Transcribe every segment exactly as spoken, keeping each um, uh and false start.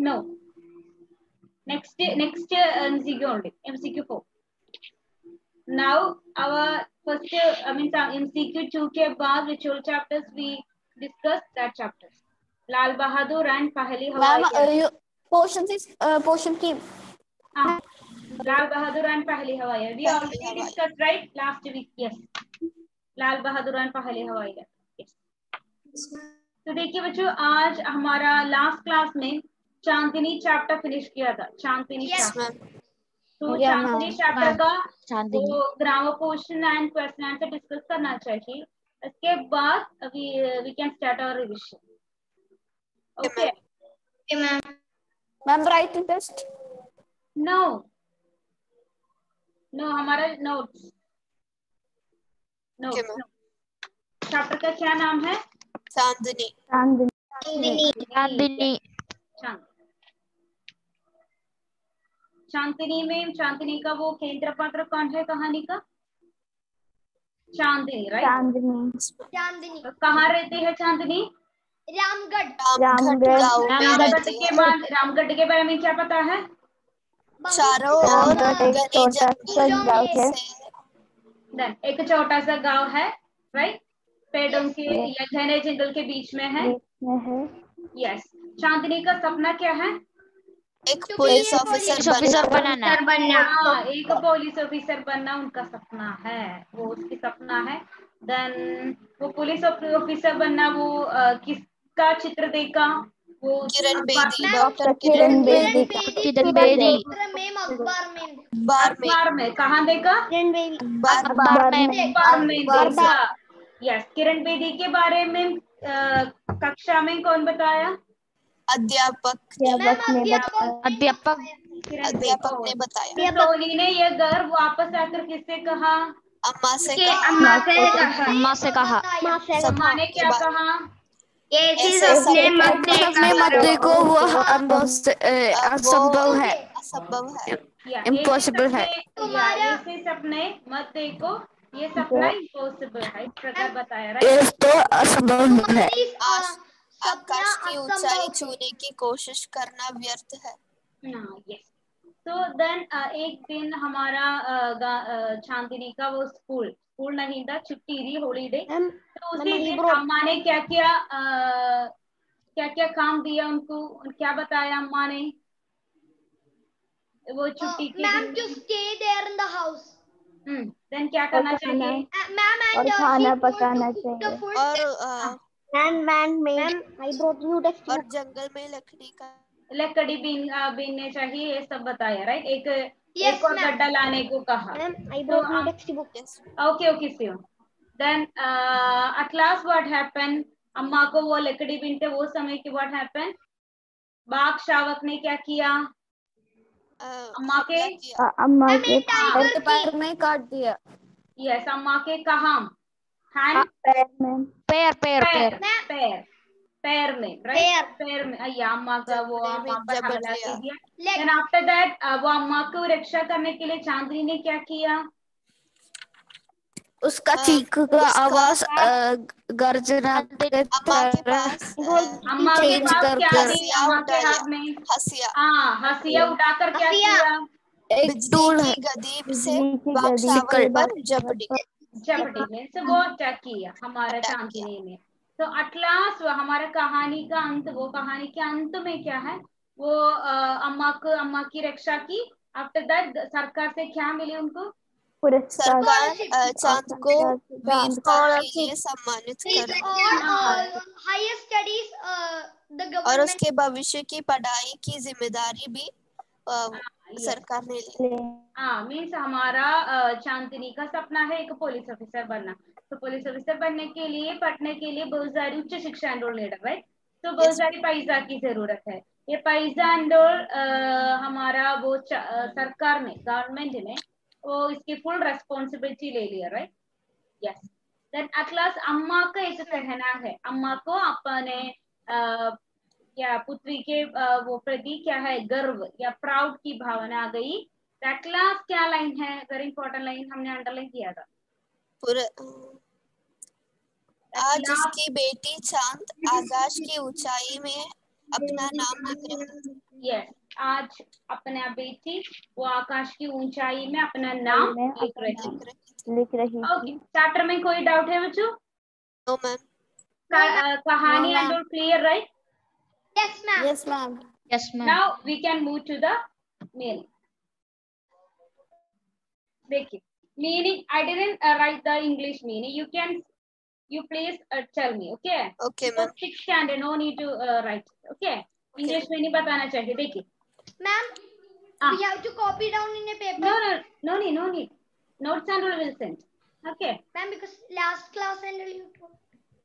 No. Next, next uh, M C Q only. M C Q four. Now our first, uh, I mean, M C Q two के बाद which all chapters we discussed that chapters. Lal Bahadur and पहली हवाई ma'am portion से portion की हाँ Lal Bahadur and पहली हवाई we already discussed right last week. Yes, Lal Bahadur and पहली हवाई yes. तो देखिए बच्चों आज हमारा लास्ट क्लास में चांदनी चैप्टर फिनिश किया था. चांदनी चैप्टर तो चांदनी चैप्टर का वो grammar portion and question answer discuss करना चाहिए. इसके बाद अभी we can start our revision. Okay ma'am. Ma'am writing test no no हमारा नोट्स नो चैप्टर का क्या नाम है? चांदनी. चांदनी चांदनी चांदनी में चांदनी का वो केंद्र पात्र कौन है कहानी का? चांदनी राइट. चांदनी चांदनी कहाँ रहती है चांदनी? रामगढ़. रामगढ़ रामगढ़ के बाद रामगढ़ के बारे में क्या पता है? चारों ओर रामगढ़ एक छोटा सा गाँव है. देन एक छोटा सा गांव है राइट. पेड़ों के या घने जंगल के बीच में है. यस. चांदनी का सपना क्या है? एक पुलिस ऑफिसर बनना. हाँ एक पुलिस ऑफिसर बनना उनका सपना है. वो उसकी सपना है. देन वो पुलिस ऑफिसर बनना वो uh, किसका चित्र देखा? वो किरण बेदी. डॉक्टर किरण बेदी किरण बेदी अखबार में. कहाँ देखा? अखबार में. अखबार में देखा. यस. किरण बेदी के बारे में uh, कक्षा में कौन बताया? अध्यापक अध्यापक अध्यापक ने बताया. सोनी ने यह घर वापस आकर किससे कहा? अम्मा से कहा. अम्मा से कहा. अम्मा से कहा. अम्मा ने क्या कहा? अपने मत को वो असंभव है. असंभव है. इम्पॉसिबल है. ऐसे सपने मत देखो. ये सपना इम्पॉसिबल है. इस प्रकार बताया राइट. तो असंभव है. आकाश की ऊंचाई छूने की कोशिश करना व्यर्थ है. यस. तो देन एक दिन हमारा चांदनी का वो स्कूल स्कूल नहीं था. छुट्टी थी. हॉलीडे. तो उसी दिन अम्मा ने क्या क्या क्या क्या काम दिया उनको? क्या बताया अम्मा ने वो छुट्टी के ma'am? To stay there in the house. Hmm. Then क्या करना चाहिए? मैम और खाना पकाना चाहिए. और ma'am ma'am I brought you text. और जंगल में लकड़ी का लकड़ी बीन बीनने चाहिए. ये सब बताया राइट. एक एक और गड्ढा लाने को कहा. Ma'am I brought you text book. Okay okay see. Then at last what happen? अम्मा को वो लकड़ी बीनते वो समय की व्हाट हैपन? बाघ शावक ने क्या किया? अम्मा के अम्मा के पैर में काट दिया. यस. अम्मा के कहाँ? हैंड. पैर में. पैर पैर पैर पैर पैर में राइट. पैर में. या अम्मा का वो अम्मा पर हमला कर दिया. देन आफ्टर दैट वो अम्मा को रक्षा करने के लिए चांदनी ने क्या किया? उसका चीख का आवाज गर्जना अम्मा के पास क्या थी? अम्मा के हाथ में हसिया. हाँ हसिया उठाकर क्या किया? एक टूल की गदीब से बाघ शावक पर झपटी. झपटी में से वो अटैक किया हमारा चांदनी ने. तो अटलास हमारा कहानी का अंत. वो कहानी के अंत में क्या है? वो अम्मा को अम्मा की रक्षा की. आफ्टर दैट सरकार से क्या मिली उनको? सरकार चांद को वीरता के लिए सम्मानित कर. और उसके भविष्य की पढ़ाई की जिम्मेदारी भी सरकार ने ली. हाँ मीन्स हमारा चांदनी का सपना है एक पुलिस ऑफिसर बनना. तो पुलिस ऑफिसर बनने के लिए पढ़ने के लिए बहुत सारी उच्च शिक्षा एंडोल लेटर राइट. तो बहुत सारी पैसा की जरूरत है. ये पैसा एंडोल हमारा वो सरकार ने गवर्नमेंट ने वो इसकी फुल रेस्पॉन्सिबिलिटी ले लिया right. Yes. Then at last अम्मा का एक कहना है. अम्मा को अपने या पुत्री के वो प्रति क्या है गर्व या प्राउड की भावना आ गई. दैट लास्ट क्या लाइन है? वेरी इंपॉर्टेंट लाइन हमने अंडरलाइन किया था. पूरे आज उसकी बेटी चांद आकाश की ऊंचाई में अपना नाम लिख रही थी। यस, आज अपना बेटी वो आकाश की ऊंचाई में अपना नाम मैं लिख अपना रही लिख थी। रही थी। लिख रही ओके, चैप्टर में कोई डाउट है बच्चों? No ma'am. कहानी No, and all clear, right? Yes, ma'am. Yes, ma'am. Yes, ma'am. Now we can move to the meaning. देखिए, meaning I didn't uh, write the English meaning. You can, you please uh, tell me, okay? Okay, So ma'am. sixth standard, no need to uh, write, okay? English में नहीं बताना चाहिए, देखिए. Ma'am, Ah. we have to copy down in a paper. No, no, no need, no need. Notes and all will send. Okay. Ma'am, because last class and all you told.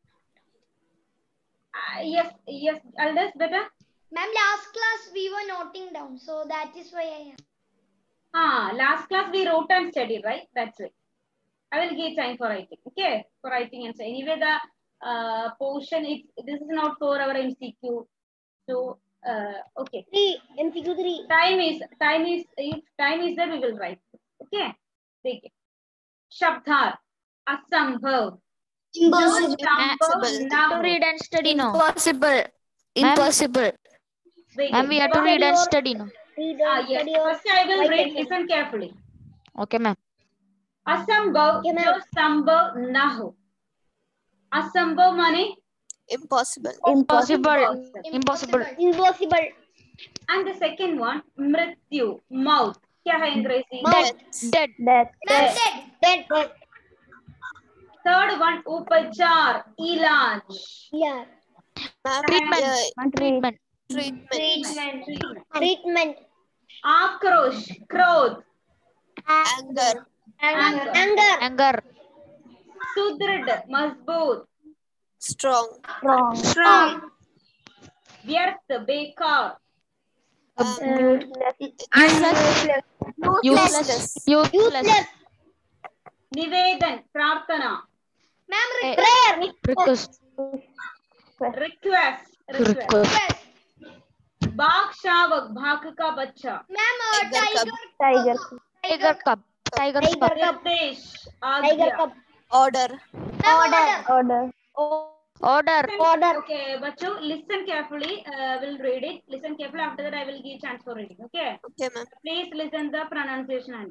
Uh, yes, yes, Aldous, better. Ma'am, last class we were noting down, so that is why I am. Ah, last class we wrote and studied, right? That's it. I will give time for writing. Okay, for writing and so anyway the uh, portion is this is not for our M C Q. So uh, okay. Three M C Q three. Time is time is if time is there we will write. Okay. देखिए. शब्दार असंभव. Impossible. जो संभव Impossible. ना To हो. read and study now. Impossible. Impossible. देखिए. Ma'am, we have to read and study now. Read Ah, and yes. study or First I will write read. and Listen carefully. Okay, ma'am. असंभव Okay, ma'am. जो संभव ना हो. असंभव माने Impossible. Impossible. impossible. Impossible. Impossible. And the second one, मृत्यु, mouth. क्या है अंग्रेजी? Death. Dead. Death. Death. Death. Death. Third one, उपचार, इलाज. Yeah. Ma'am, Treatment. uh, Treatment. treatment. Treatment. Treatment. Treatment. आक्रोश, क्रोध. Anger. Anger. Anger. Anger. Anger. सुदृढ़, मजबूत. Strong. Strong. Strong. व्यर्थ, बेकार. Um, Useless. Useless. Useless. Useless. निवेदन, प्रार्थना. Ma'am, Eh, prayer. Request. Request, request. Request. बाघ, शावक, भाग का बच्चा. Ma'am, uh, Tiger tiger. cub. Tiger. Tiger cub. Tiger Tiger cub. cub. निर्देश, Tiger आज्ञा. cub. Order. Order. Order. Order. Order. Okay, बच्चों, listen carefully. Uh, we'll read it. Listen carefully. After that, I will give chance for reading. Okay. Okay, ma'am. Please listen the pronunciation and.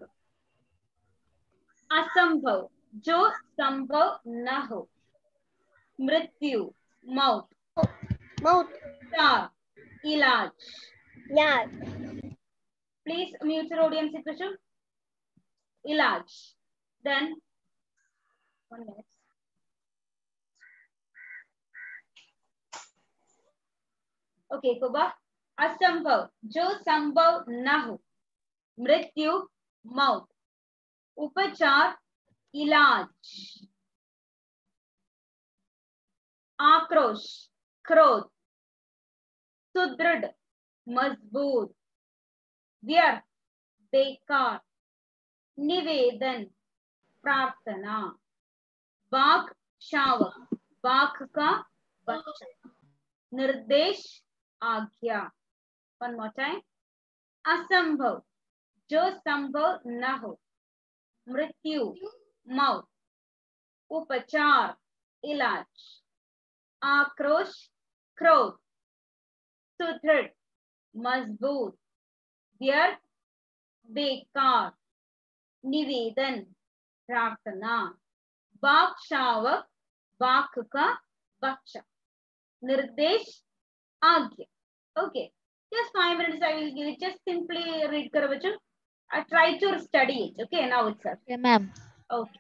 असंभव, जो संभव न हो. मृत्यु, मौत. Mouth. उपचार, इलाज. Yeah. Please mute your audience situation. इलाज. Then one minute. Okay, कोबा. असंभव, जो संभव न हो. मृत्यु, मौत. उपचार, इलाज. आक्रोश, क्रोध. सुदृढ़, मजबूत. व्यर्थ, बेकार. निवेदन, प्रार्थना. बाघ, शावक, बाघ का बच्चा. निर्देश, आज्ञा. One more time. असंभव, जो संभव न हो. मृत्यु, मौत. उपचार, इलाज. आक्रोश, क्रोध. सुदृढ़, मजबूत. व्यर्थ, बेकार. निवेदन, प्रार्थना. बाघ, शावक, बाघ का बच्चा. निर्देश, आज्ञा. Okay, just five minutes I will give it. Just simply read करो बच्चों. I try to study it. Okay, now itself. Okay, ma'am. Okay.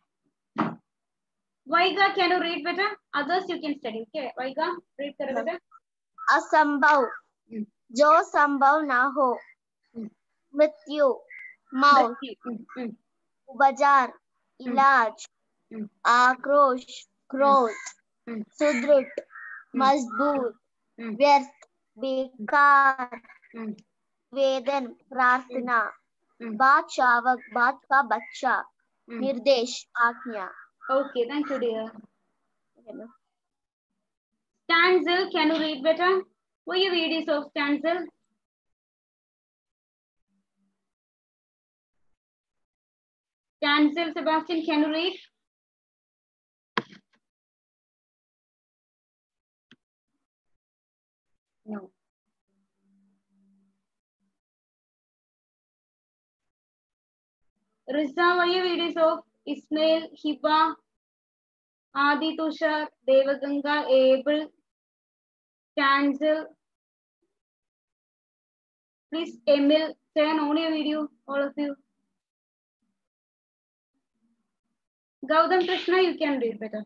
Vaiga, can you read better? Others you can study. Okay, Vaiga, read करो बेटा. असंभव, जो संभव ना हो. मृत्यु, मौत. मृत्यु. उपचार, इलाज. आक्रोश, क्रोध. सुदृढ़, मजबूत. व्यर्थ, बेकार. वेदन, प्रार्थना. बाघ, शावक, बाघ का बच्चा. निर्देश, आज्ञा. Okay, thank you, dear. Stanzel, can you read better? Will you read this of Stanzel? Stanzel, Sebastian, can you read? No. Rizza, what are your videos of Ismail, Hiba, Adi Tushar, Devaganga, Abel, Tanzel? Please, Emil, turn on your video, all of you. Gautam Krishna, you can read better.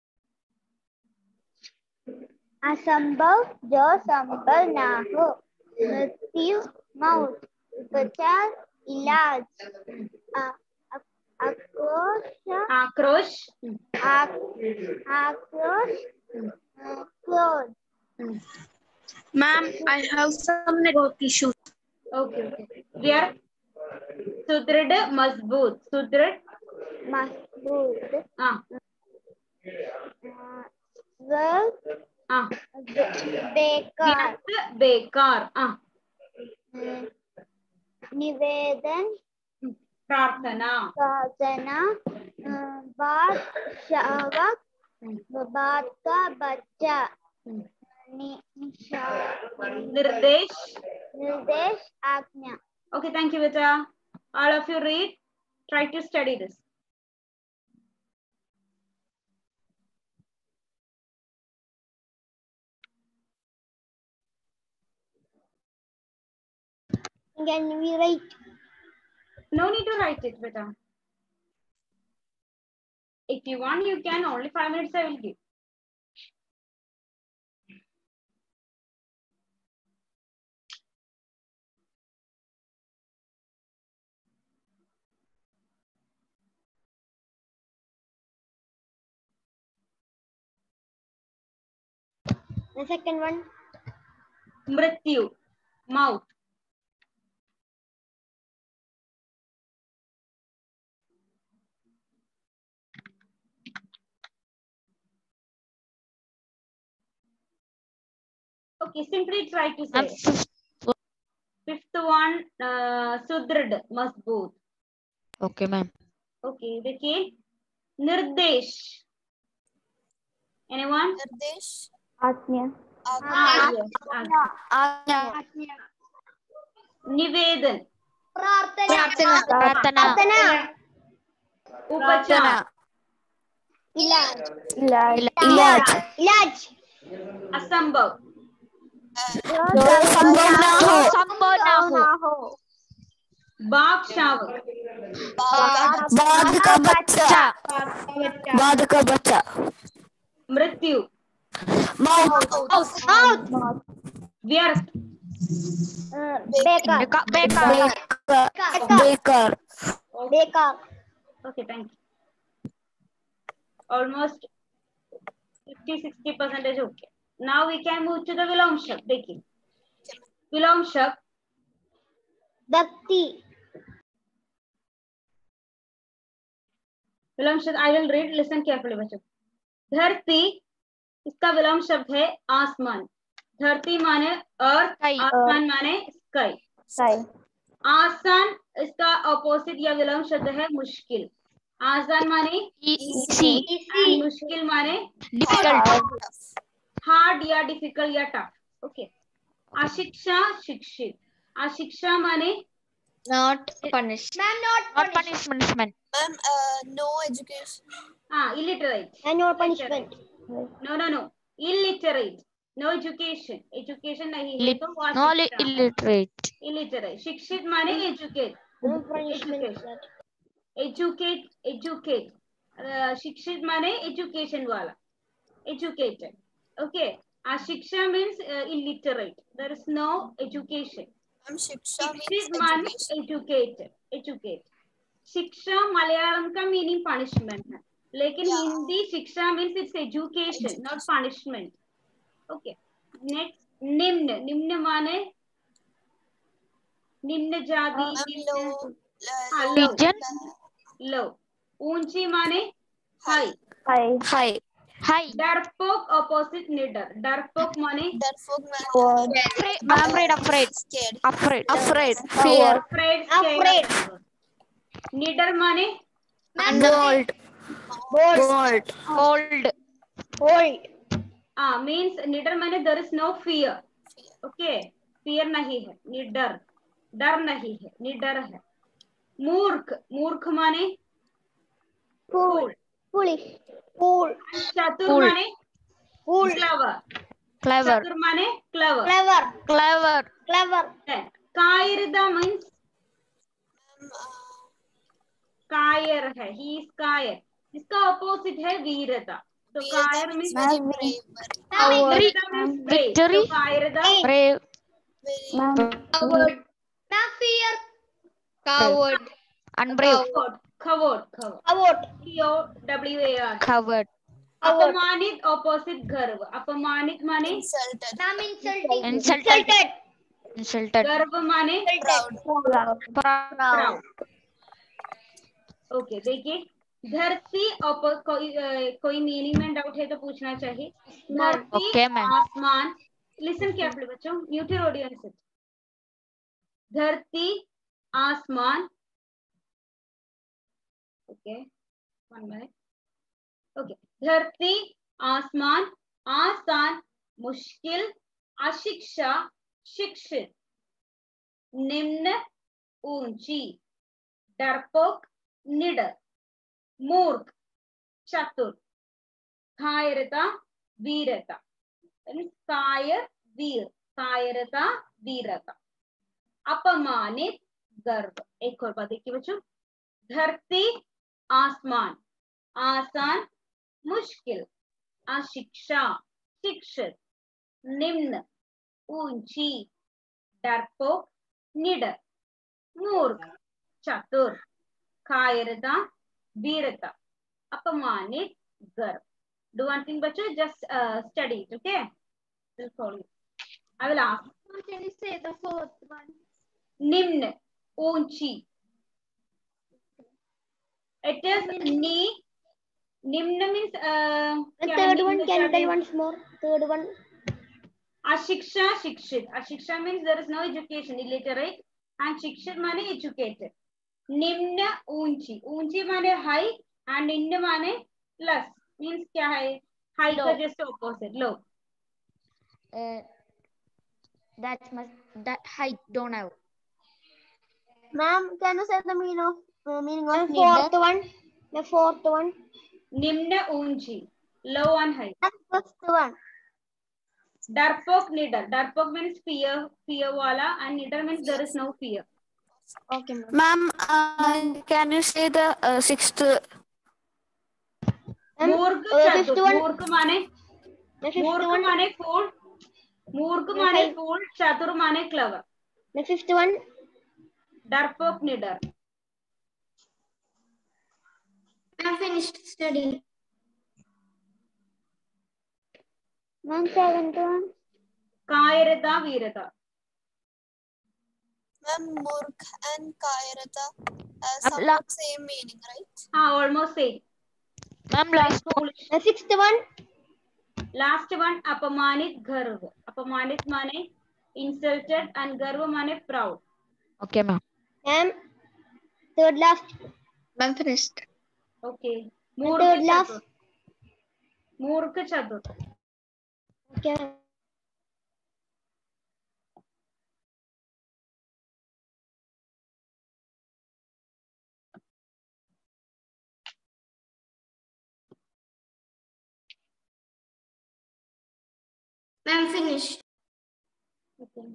असंभव जो संभव ना हो, मृत्यु मौत उपचार इलाज, आक्रोश आक्रोश आक्रोश क्रोध. Ma'am, I have some network issues. Okay, okay. Where? Sudrid Mazboot. Sudrid मजबूत. Ah. Well, Ah. बेकार. बेकार. Ah. निवेदन प्रार्थना. प्रार्थना. बादशाह बात का बच्चा. निर्देश निर्देश आज्ञा. Okay, thank you, beta. All of you read. Try to study this. Can we write? No need to write it, beta. If you want, you can. Only five minutes I will give. The second one. Mrityu. Mouth. Okay, simply try to say. Fifth one, uh, Sudrid, Mazboot. Okay, ma'am. Okay, Vicky. Nirdesh. Anyone? निर्देश. आज्ञा. Ah, yes. Ajna. Nivedan. प्रार्थना. प्रार्थना. Upachar. इलाज. इलाज. इलाज. Asambhav. जो संभव ना हो. संभव ना हो. बाघ शावक. बाघ का बच्चा. बाघ का बच्चा. मृत्यु. मौत. व्यर्थ. बेकार. बेकार. बेकार. बेकार. Okay, thank you. Almost fifty sixty percentage okay. Now we can move to the Vilom Shab. देखिए. Vilom Shab. व्यक्ति. विलोम शब्द I will read. Listen carefully बच्चों. धरती इसका विलोम शब्द है आसमान. धरती माने अर्थ, आसमान माने स्काई. सही. आसान इसका ऑपोजिट या विलोम शब्द है मुश्किल. आसान माने इजी. and मुश्किल माने डिफिकल्ट. हार्ड या डिफिकल्ट या टफ. ओके. अशिक्षा शिक्षित. अशिक्षा माने Not punished. Ma'am, not Not punished. punishment. Ma'am, uh, no education. हाँ illiterate. And no punishment. No no no. Illiterate. No education. Education नहीं है तो वो No अशिक्षा. illiterate. Illiterate. शिक्षित माने educate. No punishment. Educate. Educate. Educate. Uh, शिक्षित माने education वाला. Educated. Okay. Ashiksha means uh, illiterate. There is no education. Ma'am, शिक्षा means शिक्षित माने education. educated. Educate. शिक्षा मलयालम का मीनिंग पनिशमेंट है, लेकिन Yeah. हिंदी शिक्षा means it's education not punishment. Okay. Next निम्न. निम्न माने निम्न जाति. Ma'am, low. हाँ, uh, low. Region. लो. ऊंची माने हाई. Hi. हाय. Hi. डरपोक ऑपोजिट निडर. डरपोक माने Therefore, ma'am, Afraid. Afraid. Afraid. scared. Afraid. Afraid. Fear. Afraid. Afraid. निडर माने bold. Bold. Hold. Hold. ah means निडर माने there is no fear. Okay, fear नहीं है, निडर, डर नहीं है, निडर है। मूर्ख, मूर्ख माने Fool. फूल। Foolish. Fool. चतुर Fool. माने Fool. Clever, Clever. चतुर माने क्लेवर। Clever. Clever. Clever. कायरता मीन्स कायर है, ही इज कायर, इसका ऑपोजिट है वीरता। तो कायर मीन्स very brave. वीरता मीन्स ब्रेव, Victory. तो कायरता Brave. Very Coward. Ma'am, fear. Coward. Unbrave. खवोट, खवोट, खवोट, Coward. C O W A R। Coward. अपमानित ऑपोजिट गर्व, अपमानित माने insulted. Ma'am, insulting. Insulted. Insulted. गर्व माने Proud. Proud. प्राउड। ओके, देखिए धरती ऑपो कोई अ, कोई मीनिंग में डाउट है तो पूछना चाहिए। धरती, Okay, ma'am. आसमान, लिसन केयरफुली बच्चों, mute your audio and sit. धरती, आसमान, ओके वन मिनट, ओके, धरती, आसमान, आसान, मुश्किल, अशिक्षा, शिक्षित, निम्न, ऊंची, डरपोक, निडर, मूर्ख, चतुर, कायरता, वीरता। कायर, वीर, कायरता, वीरता। अपमानित, गर्व। एक और बात देखिए बच्चों, धरती, आसमान, आसान, मुश्किल, अशिक्षा, शिक्षित, निम्न, ऊंची, डरपोक, निडर, मूर्ख, चतुर, कायरता, वीरता, अपमानित, गर्व। Do one thing, बच्चों, just uh, study it, okay? Will follow you. I will ask. Can you say the fourth one? निम्न, ऊंची. It is ni. निम्न means uh, The क्या है third निम्न one, can you क्या tell है? once more? Third one. अशिक्षा, शिक्षित. अशिक्षा means there is no education, illiterate, and शिक्षित माने educated. निम्न, ऊंची. ऊंची माने high and निम्न माने less. Means क्या है? High का just opposite, low. Uh, that must that height don't have. Ma'am, can you say the meaning of uh, meaning The of fourth fourth one? The fourth one. निम्न, ऊंची, low and high. And first one. डरपोक, निडर. डरपोक means fear, fear वाला, and निडर means there is no fear. Okay, ma'am. Ma'am, uh, can you say the uh, sixth? Ma'am, मूर्ख, uh, fifth चतुर. one. मूर्ख माने The fifth मूर्ख one. माने फूल, मूर्ख The माने five. फूल, चतुर माने क्लेवर. The fifth one. डरपोक, निडर. I'm finished studying. Ma'am, seventh one. कायरता, वीरता. Ma'am, Murk and Kairata uh, Ma'am, somewhat la- same meaning, right? हाँ, almost same. Ma'am, last one. Foolish. The sixth one. Last one, अपमानित, गर्व. अपमानित माने insulted and गर्व माने proud. Okay, ma'am. Ma'am, third last. I'm finished. Okay. And मूर्ख, third last. चतुर. मूर्ख, चतुर. Okay. I'm finished. Okay.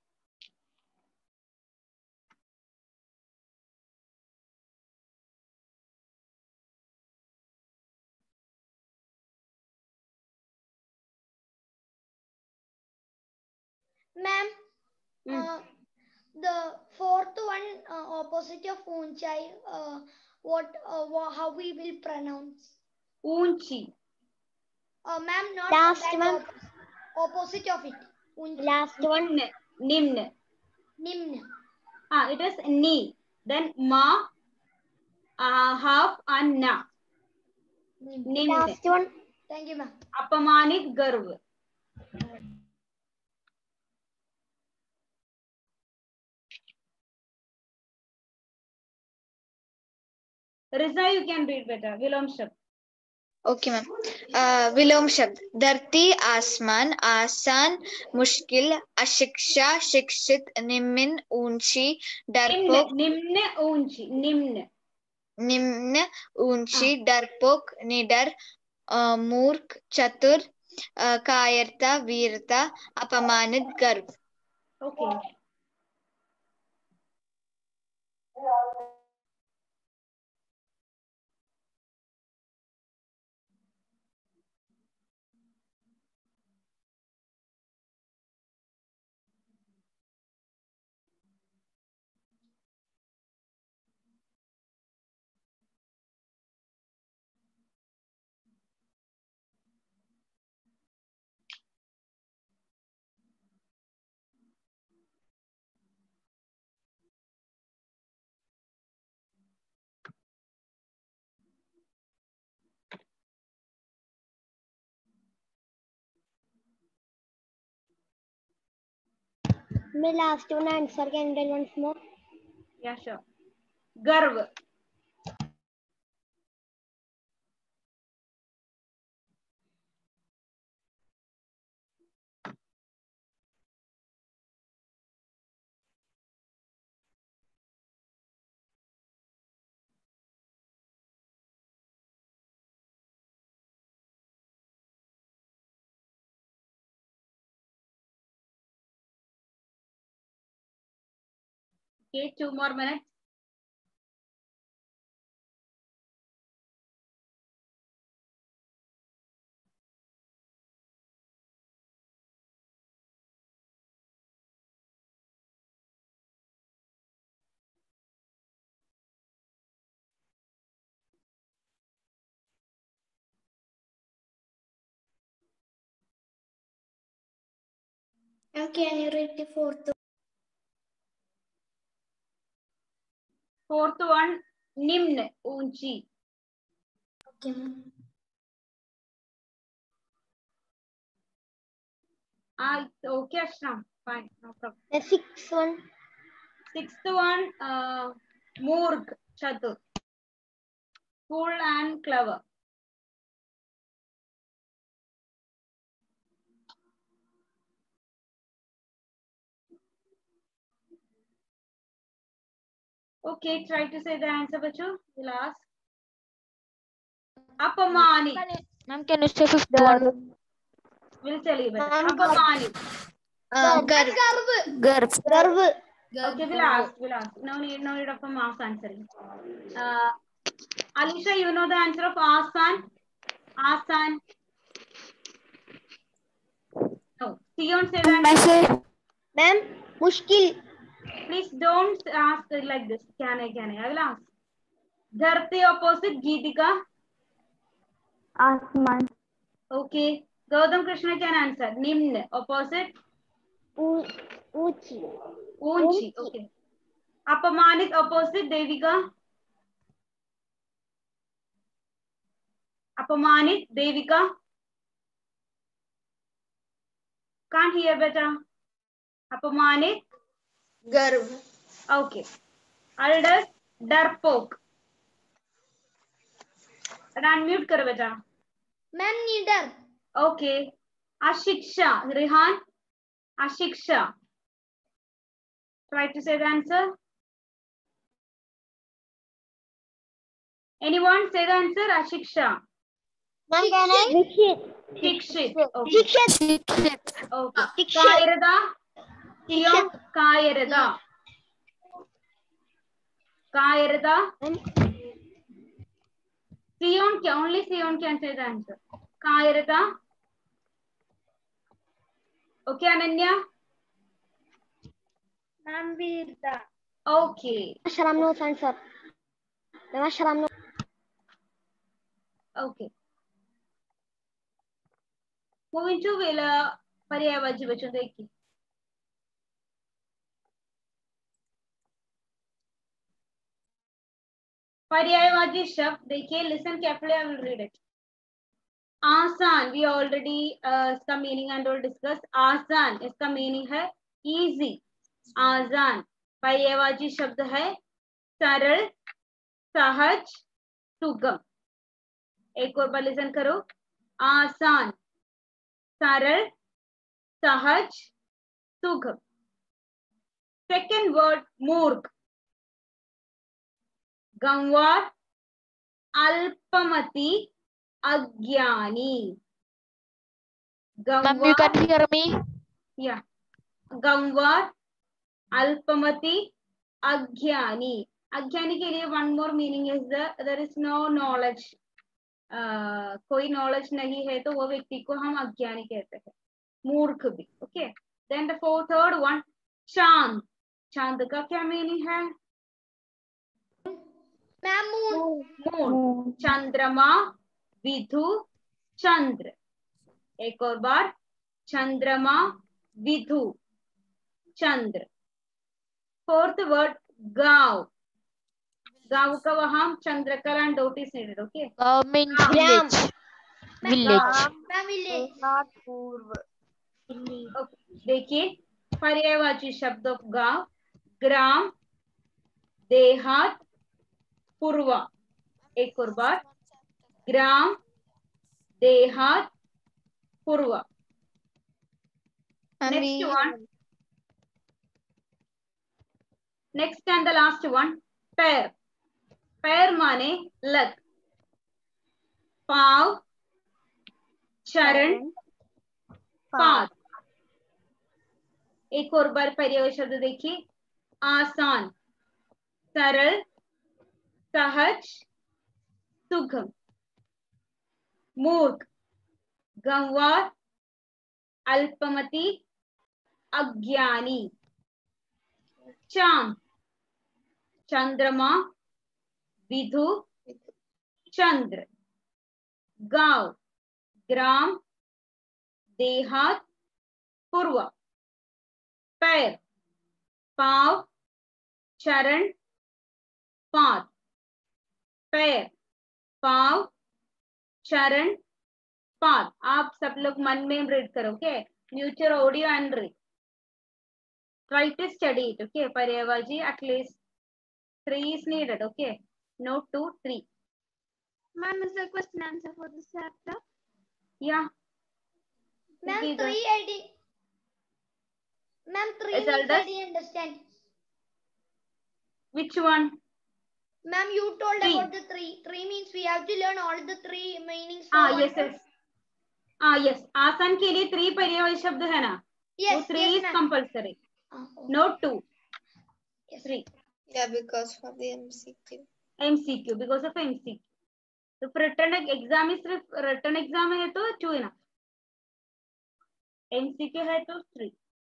Ma'am, Hmm. uh, the fourth one, uh, opposite of unchai, uh, what, uh, wha- how we will pronounce? ऊंची. Uh, ma'am, not Last that one. op- opposite of it. Unchi. Last one. निम्न, निम्न. Nimna. Ah, it is ni. Then ma, uh, half and na. Nimna. निम्न. Last one. Thank you, ma'am. अपमानित, गर्व. Riza, you can read better. Vilom Shab. Okay ma'am. विलोम शब्द धरती, आसमान, आसान, मुश्किल, अशिक्षा, शिक्षित, निम्न, ऊंची, डरपोक, निम्न ऊंची, निम्न निम्न, ऊंची, डरपोक, निडर, मूर्ख, चतुर, कायरता, वीरता, अपमानित, गर्व। Okay May last one answer. Can you tell once more? या श्योर। गर्व, okay, two more minutes. Now can you read the fourth? Fourth one, निम्न ऊंची। Okay, ma'am. Ah, okay, Ashram, fine, no problem. The sixth one. Sixth one, uh, मूर्ख, चतुर, fool and clever. Okay, try to say the answer, Bachu. We'll ask. Apamani. Ma'am, can you say fifth one? We'll tell you, Bachu. Ma'am, Apamani. गर्व, गर्व, Garv. Okay, we'll ask. We'll ask. No need, no need of a mass answering. Uh, Alisha, you know the answer of Asan? Asan. No. Sion, say the answer. Ma'am, mushkil. Please don't ask it like this. Can I, can I? I will ask. Dharti opposite Geetika. Asman. Okay. Gautam Krishna can answer. Nimn opposite. Uchi. Unchi. Okay. Apamanit opposite Devika. Apamanit Devika. Can't hear better. Apamanit. गर्व, Okay. Aldous Darpok. Unmute karo beta. Ma'am, neither. Okay. Ashiksha. Rehan. Ashiksha. Try to say the answer. Anyone say the answer? Ashiksha. Ma'am, can I? Dikshit. Shikshit. Okay. Dikshit. शिक्षित, Okay. Dikshit. Kairada. Sion. Dikshit. Kairada. Kairada. Sion can only Sion can say the answer. Kairada. Okay, Ananya. Ma'am, Veerta. Okay. Ashram knows answer. Ma'am, Ashram knows. Okay. Moving to Vela पर्यायवाची बच्चों देखिए पर्यायवाची शब्द देखिए listen carefully I will read it. आसान we already uh, इसका meaning and all discuss. आसान इसका meaning है easy. आसान पर्यायवाची शब्द है सरल सहज सुगम. एक और बार लिसन करो, आसान, सरल, सहज, सुगम. सेकेंड वर्ड मूर्ख, गंवार, अल्पमति, अज्ञानी. Ma'am, you Ganwar, can hear me? या गंवार, अल्पमति, अज्ञानी. अज्ञानी के लिए one more meaning is the there is no knowledge. कोई नॉलेज नहीं है तो वो व्यक्ति को हम अज्ञानी कहते हैं. मूर्ख भी. Okay. Then the fourth third one, चांद. चांद का क्या मीनिंग है? Ma'am moon. मून. चंद्रमा, विधु, चंद्र. एक और बार, चंद्रमा, विधु, चंद्र. फोर्थ वर्ड गांव. गांव का वहां चंद्रकला and dot is needed. Okay. Uh, means village. Village. Ma'am village. not पूर्व. देखिए पर्यायवाची शब्द ऑफ गांव, ग्राम, देहात, पूर्वा. एक और बार, ग्राम, देहात, पूर्वा. Next one, next and the last one, पैर. पैर माने लग, पांव, चरण, पाद. एक और बार पर्याय शब्द देखिए, आसान, सरल, सहज, सुगम. मूर्ख, गंवार, अल्पमति, अज्ञानी. चांद, चंद्रमा, विधु, चंद्र. गांव, ग्राम, देहात, पूर्वा. पैर, पांव, चरण, पाद. पैर, पांव, चरण, पाद. आप सब लोग मन में रीड करो. Okay. Mute your audio and read. Try to study it. Okay. Paryavaji, at least three is needed. Okay. No two, three. Ma'am, is there question answer for this chapter? Yeah. Ma'am Be the- three I did. Ma'am three Is all means I that- didn't understand. Which one? Ma'am, you told Three. about the three. Three means we have to learn all the three meanings. for Ah, one yes, word. yes. Ah, yes. आसान के लिए three पर्याय शब्द है ना? Yes, वो three yes, is ma'am. compulsory. Ah, oh, No two. yes. Three. Yeah, because for the M C Q. M C Q, because of M C Q. तो written exam is सिर्फ written exam है तो two है ना? M C Q है तो three.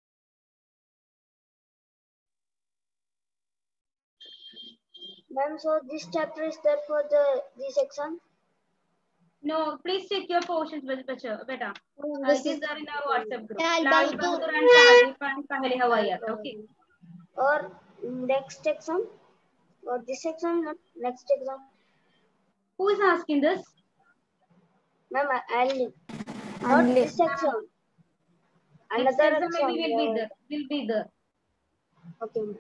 Ma'am, so this chapter is there for the this section? No, please check your portions, बच्चा बेटा. Uh, This it is is there in our WhatsApp group. Lal Lal Bahadur. Bahadur and Sahadeep and पहले हवाईयात. Okay. or next section? Or this section? Not next section? Who is asking this? Ma'am, I- I'll not this section. Next Another exam maybe will be section. there. Will be there. Okay. ma'am.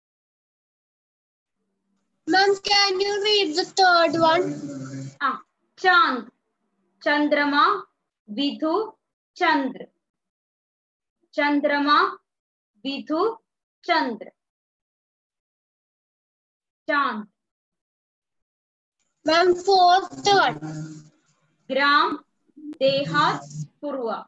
Ma'am, can you read the third one? Ah, चांद, चंद्रमा, विधु, चंद्र. चंद्रमा, विधु, चंद्र. चांद. Ma'am, fourth one. ग्राम, देहात, पूर्वा.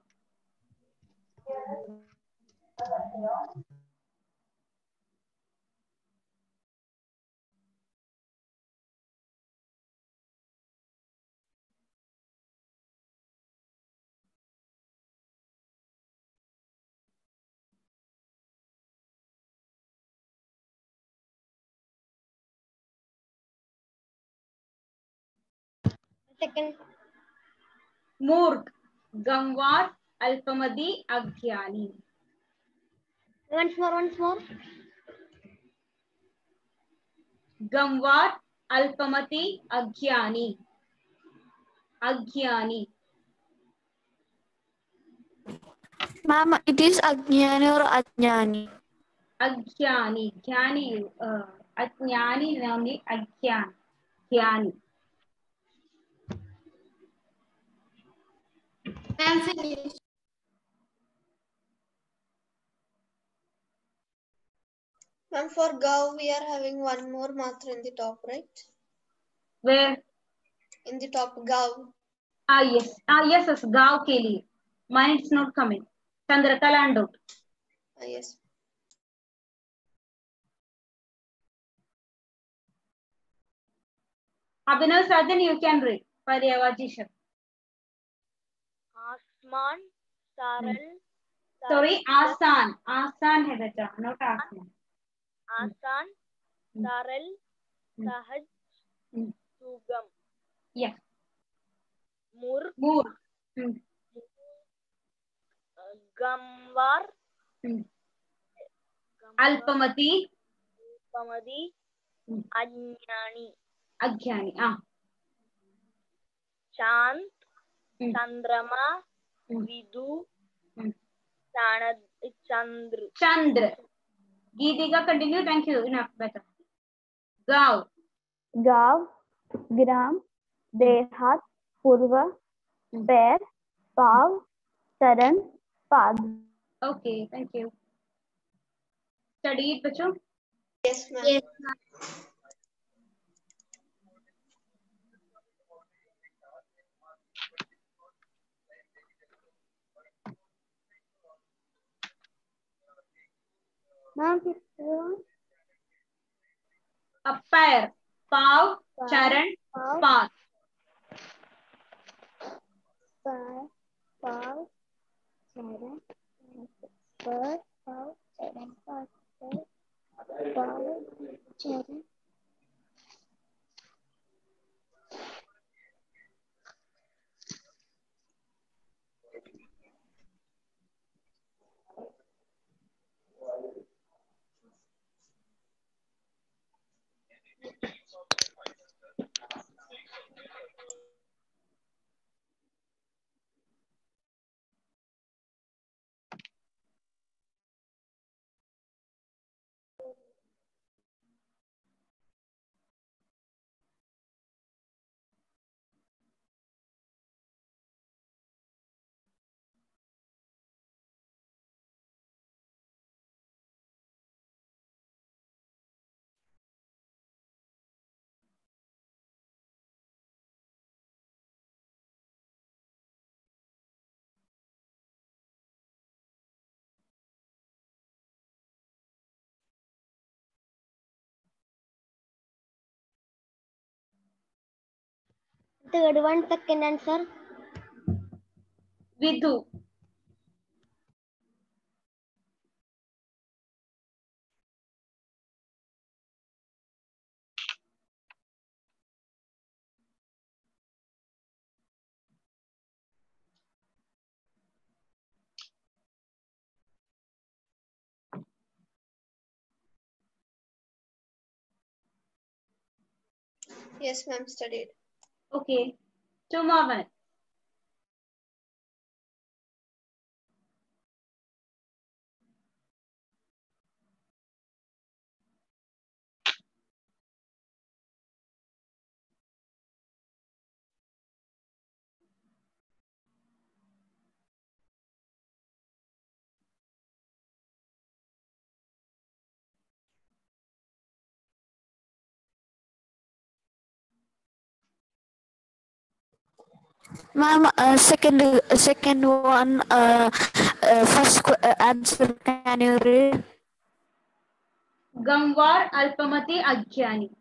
Second. मूर्ख, गंवार, अल्पमति, अज्ञानी. Once more, once more. गंवार, अल्पमति, अज्ञानी. अज्ञानी. Ma'am, it is अज्ञानी और अज्ञानी. अज्ञानी. ज्ञानी. uh, अज्ञानी नहीं, अज्ञान. ज्ञानी. Ma'am, finish. Ma'am, for Gov, we are having one more matra in the top, right? Where? In the top, Gov. Ah, yes. Ah, yes, yes. Gav ke liye. Mine it's not coming. Chandrakala and out. Ah, yes. Abhinav Sadhan, you can read. Paryavaji Shabd. Asman, Saral, Sorry, Asan. Asan hai beta, not Asan. Asan, Hmm. Saral, Hmm. Sahaj, Hmm. Sugam, Yeah. Mur, Moor. Hmm. uh, Gamwar, Hmm. Gamwar, Alpamati. Pamadi, Hmm. Ajnani, Ajnani. Ah. Chand, Hmm. Chandrama, Hmm. Vidu, Hmm. Chanad, Chandra, Chandra. Geetika, continue. Thank you. Enough. Better. Gav. गांव, ग्राम, देहात, पूर्व, पैर, पाव, चरण, पाद. Okay. Thank you. Study it, बच्चों. Yes, ma'am. Yes. Ma'am, A पैर. पाव, चरण, पाव, पाद. पैर, पाव, चरण, पैर, पाव, चरण, पाद, पैर, पाव, चरण. Third one, second answer. Vidhu. Yes, ma'am, studied. Okay. Two more minutes. Ma'am, uh, second uh, second one, uh, uh, first qu- uh, answer. Can you read? Gamwar, Alpamati, Ajnani.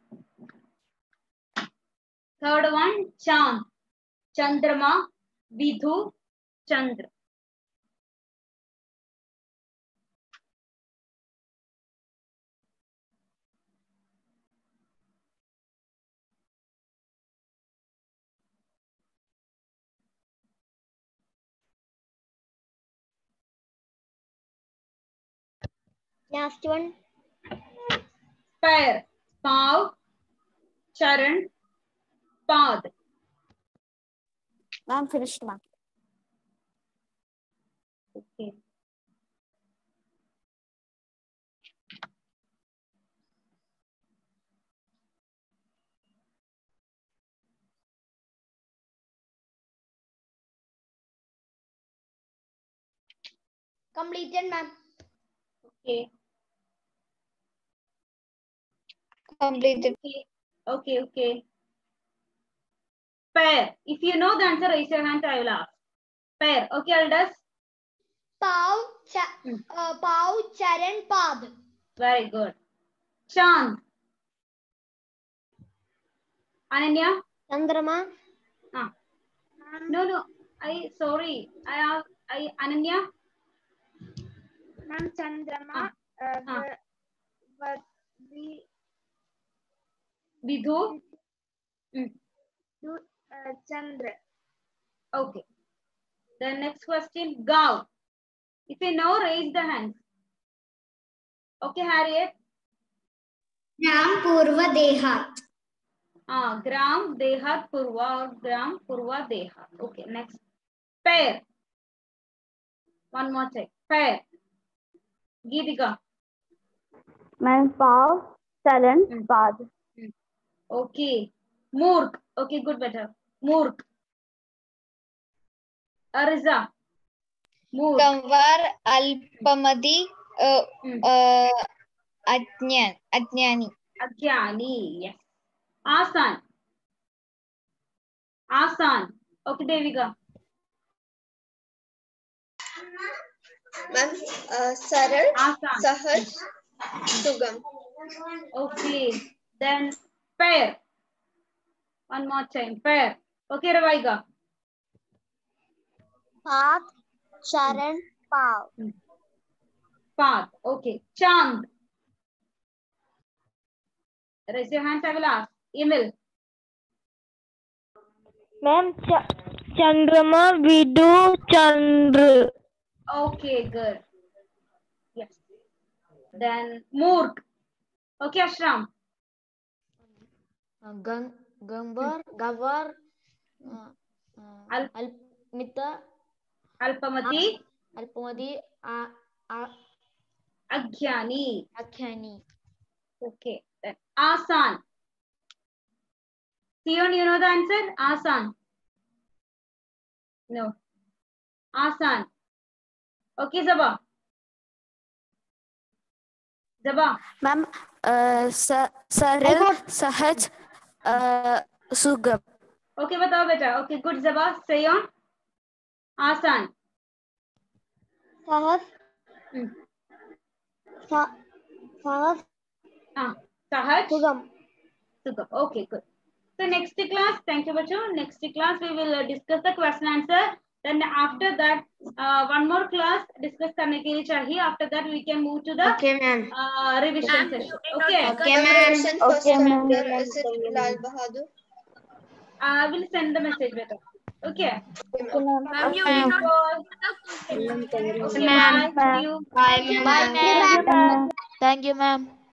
Third one, Chand. Chandrama, Vidhu, Chandra. Last one. पैर. पाव, चरण, पाद. Ma'am, finished, ma'am. Okay. Completed, ma'am. Okay. Completed. Okay. Okay. Okay. Pair. If you know the answer, raise your hand. I will ask. Pair. Okay, Aldous. Pav, cha, Hmm. uh, Pav, Charan, Pad. Very good. Chand. Ananya. Chandrama. Ah. No, no. I sorry. I have. I Ananya. Ma'am, Chandrama. Ah. Uh, Ah. the- but we Vidhu. Hmm. do uh, Chandra. Okay. The next question. Gav. If you know, raise the hand. Okay, Harriet. Gram, Purva, Dehat. Ah, Gram, Dehat, Purva, or Gram, Purva, Dehat. Okay, next. Pair. One more check. Pair. Geetika. Man, Pav, Charan, Hmm. Pad. Hmm. Okay. Murk. Okay, good, better. Murk. Ariza. Murk. Gamvar, Alpamadi, uh, Hmm. uh, Ajnan, Ajnani. Ajnani. Yes. Asan. Asan. Okay, Devika. Ma'am, uh, Saral, Asan. Sahaj, Sugam. Okay. Then pair. One more time. Pair. Okay, Ravaiga. Pad, Charan, Pav. Path. Okay. Chand. Raise your hands. I will ask. Emil. Ma'am, Ch- Chandrama, Vidhu, Chandra. Okay, good. Yes. Then Murk. Okay, Ashram. Gang, Gambar, Gavar, uh, uh, Al Almita, Alpamati. Alpamadi, A, A, Ajnani. Akhani. Okay. Then Asan. Sion, you know the answer? Asan. No. Asan. Okay, Zaba. Zaba. Ma'am, uh, Sa- Saril, Sahaj, uh, Sugam. Okay, batao beta. Okay, good, Zaba. Sayon. Asan. Sahas, Hmm. Sa- Sahas, Ah, Sahaj. Sugam. Sugam. Okay, good. So next class, thank you, Bachu. Next class, we will uh, discuss the question answer. Then after that, uh, one more class discuss करने के लिए चाहिए. After that, we can move to the Okay, ma'am. uh, revision session. Okay. Okay, ma'am. Revision first Okay, ma'am. chapter, is it Lal Bahadur? I will send the message better. Okay. Okay, ma'am. Ma'am, you Thank did you not all. the question. Okay, Ma'am. bye. See you. Bye, Thank you, ma'am. ma'am. Thank you, ma'am.